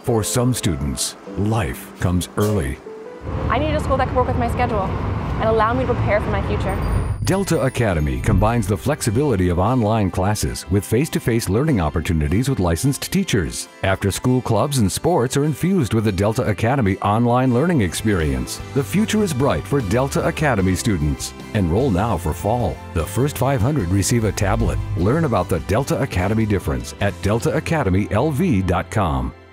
For some students, life comes early. I needed a school that could work with my schedule and allow me to prepare for my future. Delta Academy combines the flexibility of online classes with face-to-face learning opportunities with licensed teachers. After-school clubs and sports are infused with the Delta Academy online learning experience. The future is bright for Delta Academy students. Enroll now for fall. The first 500 receive a tablet. Learn about the Delta Academy difference at deltaacademylv.com.